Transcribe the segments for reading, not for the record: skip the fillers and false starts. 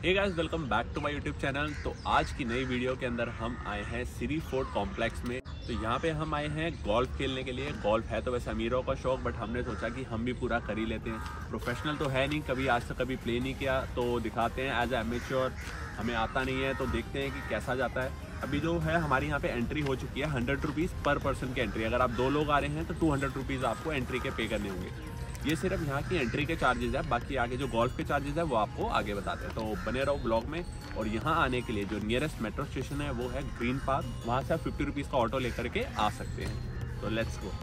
Hey guys, welcome back to my YouTube channel. तो आज की नई वीडियो के अंदर हम आए हैं सिटी फोर्ट कॉम्प्लेक्स में। तो यहाँ पे हम आए हैं गोल्फ खेलने के लिए। गोल्फ है तो वैसे अमीरों का शौक, बट हमने सोचा कि हम भी पूरा कर ही लेते हैं। प्रोफेशनल तो है नहीं, कभी आज तक कभी प्ले नहीं किया, तो दिखाते हैं एज ए एमेच्योर। हमें आता नहीं है तो देखते हैं कि कैसा जाता है। अभी जो है हमारी यहाँ पे एंट्री हो चुकी है 100 रुपीज़ पर पर्सन की एंट्री। अगर आप 2 लोग आ रहे हैं तो 200 रुपीज़ आपको एंट्री के पे करने होंगे। ये सिर्फ यहाँ की एंट्री के चार्जेस है, बाकी आगे जो गोल्फ के चार्जेस है वो आपको आगे बताते हैं। तो बने रहो ब्लॉग में। और यहाँ आने के लिए जो नियरेस्ट मेट्रो स्टेशन है वो है ग्रीन पार्क। वहाँ से आप 50 रुपीज़ का ऑटो लेकर के आ सकते हैं। तो लेट्स गो।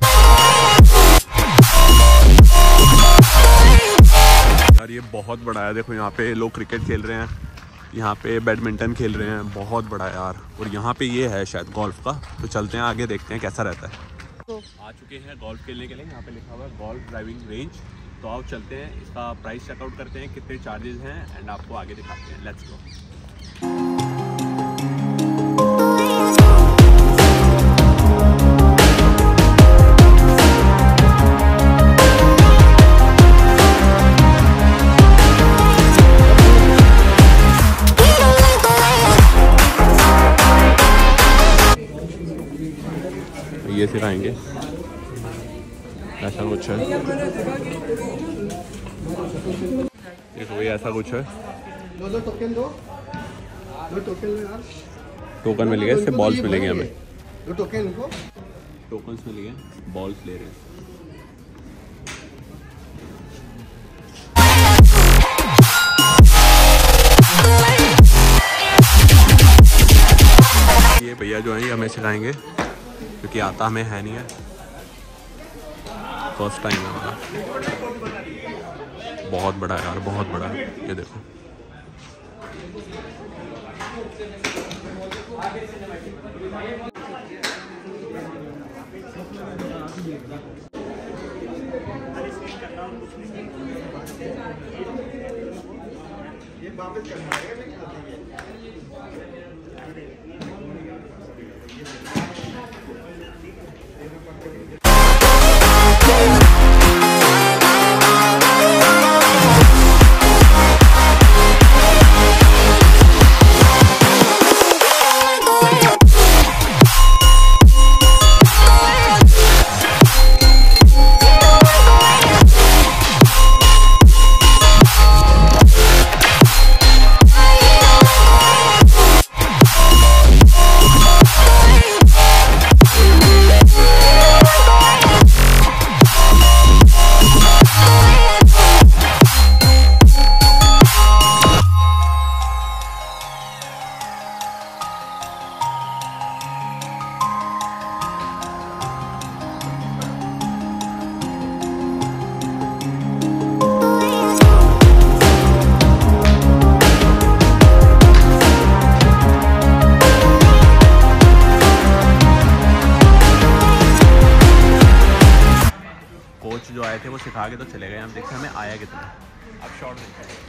यार ये बहुत बड़ा है, देखो यहाँ पे लोग क्रिकेट खेल रहे हैं, यहाँ पे बैडमिंटन खेल रहे हैं, बहुत बड़ा है यार। और यहाँ पे ये है शायद गोल्फ का। तो चलते हैं आगे, देखते हैं कैसा रहता है। आ चुके हैं गोल्फ खेलने के लिए। यहाँ पे लिखा हुआ है गोल्फ ड्राइविंग रेंज। तो आप चलते हैं, इसका प्राइस चेकआउट करते हैं, कितने चार्जेस हैं, एंड आपको आगे दिखाते हैं। Let's go. ये सिखाएंगे, ऐसा कुछ है। देखो ये ऐसा कुछ है। टोकन मिलेगा, इससे बॉल्स मिलेंगे हमें। टोकन्स मिलेंगे, बॉल्स ले रहे हैं। ये भैया जो है ये हमें सिखाएंगे, क्योंकि आता हमें है नहीं है, फर्स्ट टाइम है हमारा। बहुत बड़ा है यार, बहुत बड़ा है। ये देखो ये वापस करना है। कोच जो आए थे वो सिखा के तो चले गए। हम देखते हैं हमें आया कितना। अब शॉट देखते हैं।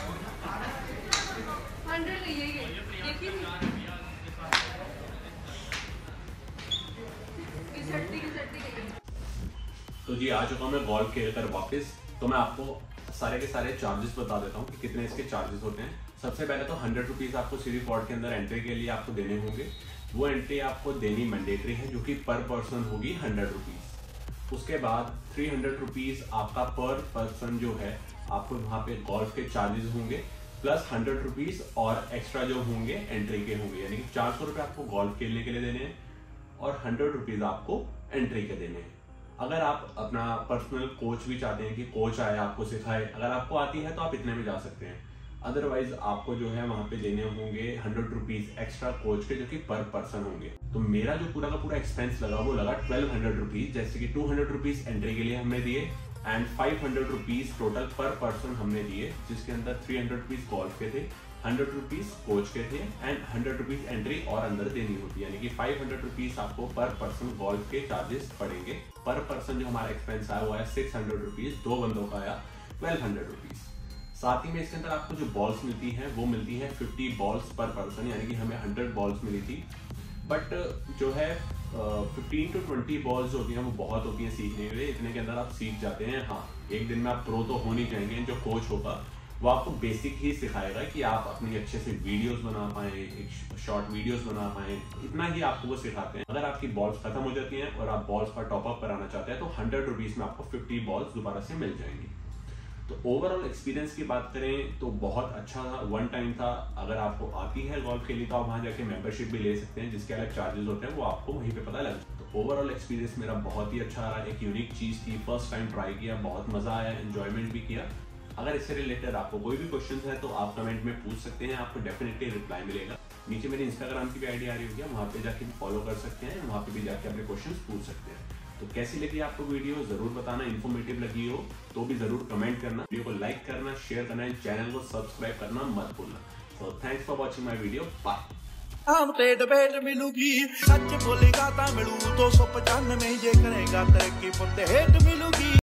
तो जी आ चुका हूँ मैं गोल्फ खेल कर वापस। तो मैं आपको सारे के सारे चार्जेस बता देता हूँ कि कितने इसके चार्जेस होते हैं। सबसे पहले तो 100 रुपीज़ आपको सिटी फोर्ट के अंदर एंट्री के लिए आपको देने होंगे। वो एंट्री आपको देनी मैंडेटरी है, जो कि पर पर्सन होगी 100 रुपीज़। उसके बाद 300 रुपीज़ आपका पर पर्सन जो है आपको वहाँ पे गोल्फ के चार्जेस होंगे, प्लस 100 रुपीज़ और एक्स्ट्रा जो होंगे एंट्री के होंगे। यानी कि 400 रुपये आपको गोल्फ खेलने के लिए देने हैं और 100 रुपीज़ आपको एंट्री के देने हैं। अगर आप अपना पर्सनल कोच भी चाहते हैं कि कोच आए आपको सिखाए, अगर आपको आती है तो आप इतने में जा सकते हैं। अदरवाइज आपको जो है वहाँ पे देने होंगे 100 रुपीज़ एक्स्ट्रा कोच के, जो कि पर पर्सन होंगे। तो मेरा जो पूरा का पूरा एक्सपेंस लगा वो लगा 1200 रुपीज़। जैसे कि 200 रुपीज़ एंट्री के लिए हमने दिए and 500 rupees total per person हमने दिए, जिसके अंदर 300 रुपीज़ गोल्फ के थे, 100 रुपीज़ कोच के थे एंड 100 रुपीज़ एंट्री और अंदर देनी होती है। यानी कि 500 रुपीज़ आपको पर पर्सन गोल्फ के चार्जेस पड़ेंगे। पर पर्सन जो हमारा एक्सपेंस आया हुआ है 600 रुपीज़, 2 बंदों का आया 1200 रुपीज़। साथ ही में इसके अंदर आपको जो बॉल्स मिलती हैं वो मिलती हैं 50 बॉल्स पर पर्सन, यानी कि हमें 100 बॉल्स मिली थी। बट जो है 15 to 20 बॉल्स होती हैं वो बहुत होती हैं सीखने के लिए। इतने के अंदर आप सीख जाते हैं। हाँ, एक दिन में आप प्रो तो हो नहीं जाएंगे। जो कोच होगा वो आपको बेसिक ही सिखाएगा कि आप अपनी अच्छे से वीडियोस बना पाए, एक शॉर्ट वीडियोस बना पाए, इतना ही आपको वो सिखाते हैं। अगर आपकी बॉल्स खत्म हो जाती हैं और आप बॉल्स का टॉपअप कराना चाहते हैं तो 100 रुपीज में आपको 50 बॉल्स दोबारा से मिल जाएंगी। तो ओवरऑल एक्सपीरियंस की बात करें तो बहुत अच्छा था, वन टाइम था। अगर आपको आती है गोल्फ खेलनी तो आप वहां जाके मेंबरशिप भी ले सकते हैं, जिसके अलग चार्जेस होते हैं वो आपको वहीं पे पता लग। तो ओवरऑल एक्सपीरियंस मेरा बहुत ही अच्छा रहा, एक यूनिक चीज थी, फर्स्ट टाइम ट्राई किया, बहुत मजा आया, एंजॉयमेंट भी किया। अगर इससे रिलेटेड आपको कोई भी क्वेश्चन है तो आप कमेंट में पूछ सकते हैं, आपको डेफिनेटली रिप्लाई मिलेगा। नीचे मेरे इंस्टाग्राम की भी आईडी आ रही होगी, वहां पे जाके फॉलो कर सकते हैं, वहां पे भी जाके अपने क्वेश्चन पूछ सकते हैं। तो कैसी लगी आपको वीडियो जरूर बताना, इन्फॉर्मेटिव लगी हो तो भी जरूर कमेंट करना, वीडियो को लाइक करना, शेयर करना, चैनल को सब्सक्राइब करना मत भूलना। So thanks for watching my video, bye. हम भेंट मिलूगी, सच बोलेगा ता मिलू 295 ये करेगा तरक्की पुते हेट मिलूगी।